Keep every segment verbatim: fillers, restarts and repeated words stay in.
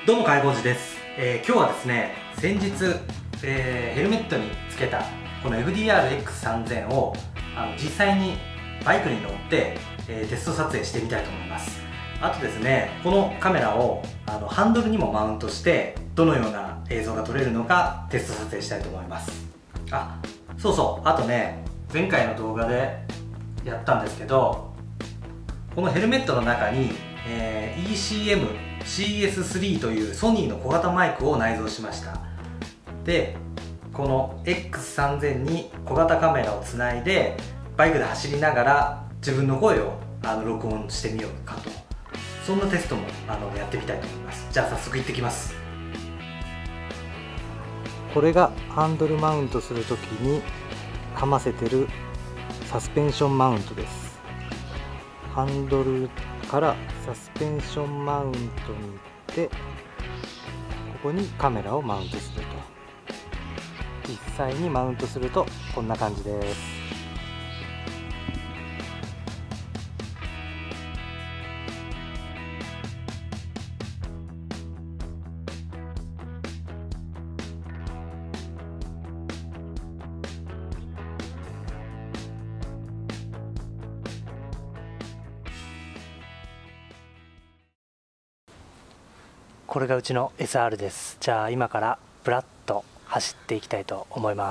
どうも介護士です、えー、今日はですね先日、えー、ヘルメットにつけたこの エフディーアールエックスさんぜん をあの実際にバイクに乗って、えー、テスト撮影してみたいと思います。あとですねこのカメラをあのハンドルにもマウントしてどのような映像が撮れるのかテスト撮影したいと思います。あ、そうそう、あとね前回の動画でやったんですけど、このヘルメットの中に、えー、イーシーエムシーエススリー というソニーの小型マイクを内蔵しました。でこの エックスさんぜん に小型カメラをつないでバイクで走りながら自分の声をあの録音してみようかと、そんなテストもあのやってみたいと思います。じゃあ早速行ってきます。 これがハンドルマウントするときにかませてるサスペンションマウントです。ハンドルからサスペンションマウントに行って、ここにカメラをマウントすると、実際にマウントするとこんな感じです。これがうちの エスアール です。じゃあ今からブラッと走っていきたいと思います。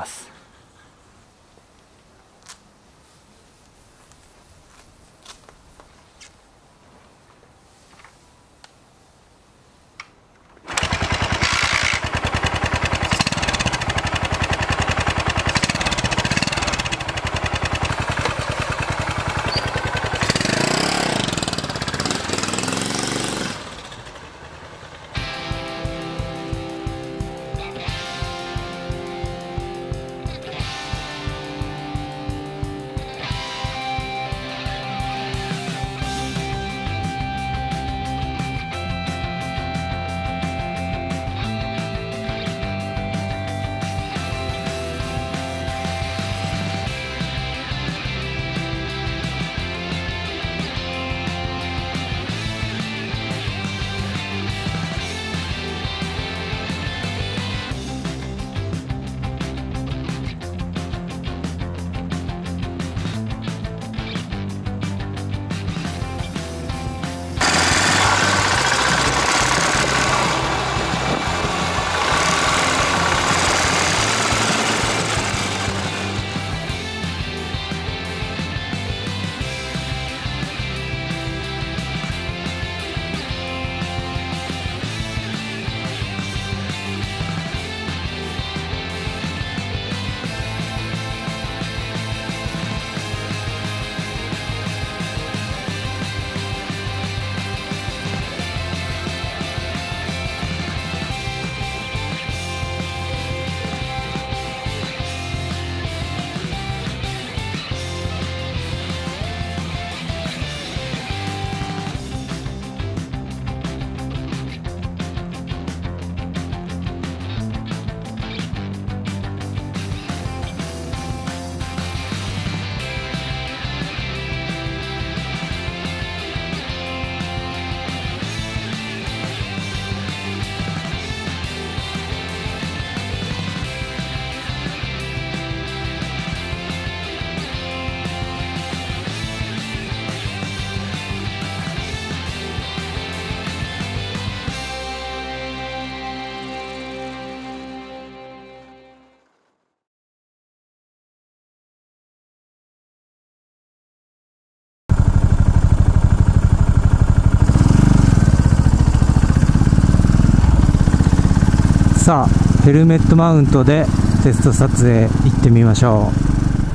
さあヘルメットマウントでテスト撮影行ってみましょう。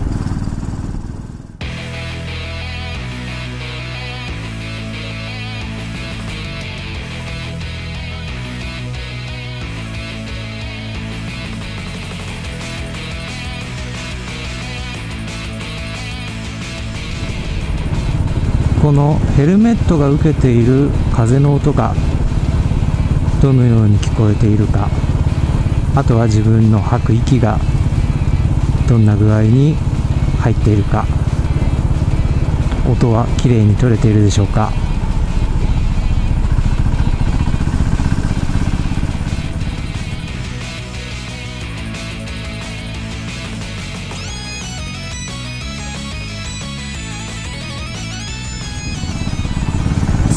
このヘルメットが受けている風の音がどのように聞こえているか、あとは自分の吐く息がどんな具合に入っているか、音はきれいに取れているでしょうか。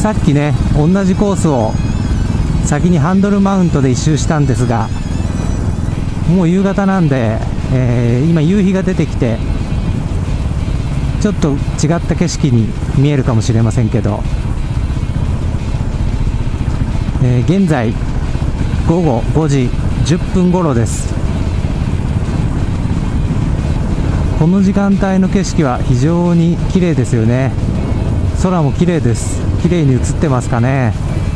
さっきね同じコースを先にハンドルマウントで一周したんですが、もう夕方なんで、えー、今夕日が出てきてちょっと違った景色に見えるかもしれませんけど、えー、現在ごごごじじゅっぷん頃です。この時間帯の景色は非常に綺麗ですよね。空も綺麗です。綺麗に映ってますかね。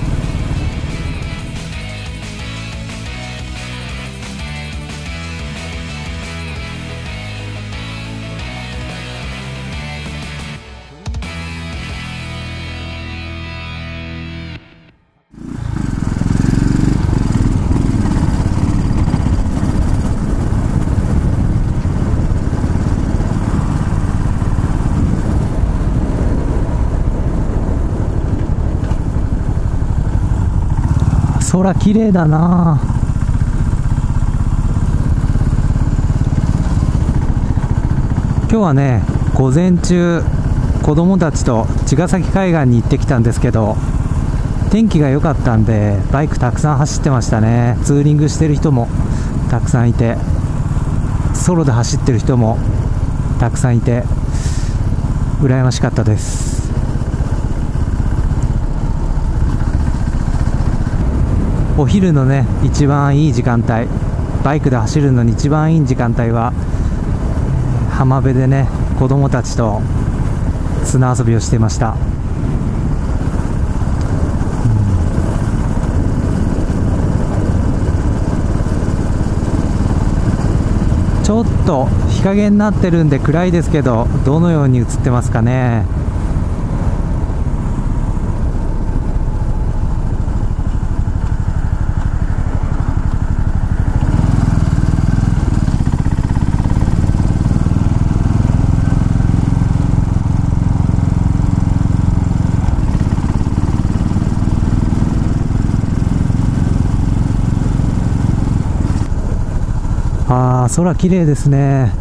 空綺麗だな。今日はね午前中子供たちと茅ヶ崎海岸に行ってきたんですけど、天気が良かったんでバイクたくさん走ってましたね。ツーリングしてる人もたくさんいて、ソロで走ってる人もたくさんいて羨ましかったです。お昼のね一番いい時間帯、バイクで走るのに一番いい時間帯は浜辺でね子供たちと砂遊びをしていました。ちょっと日陰になってるんで暗いですけど、どのように映ってますかね。あー、空綺麗ですね。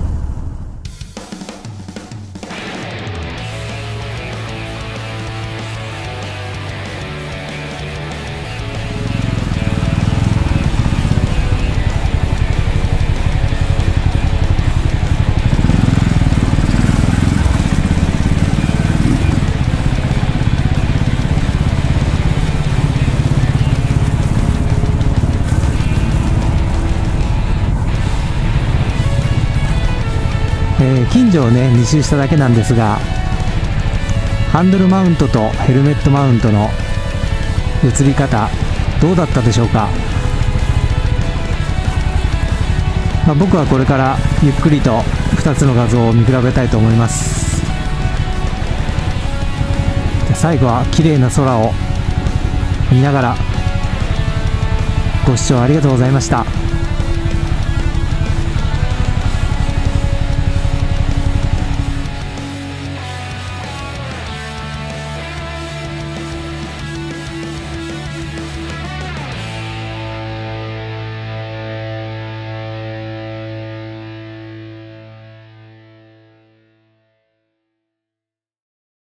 えー、近所をねに周しただけなんですが、ハンドルマウントとヘルメットマウントの映り方どうだったでしょうか。まあ、僕はこれからゆっくりとふたつの画像を見比べたいと思います。最後は綺麗な空を見ながらご視聴ありがとうございました。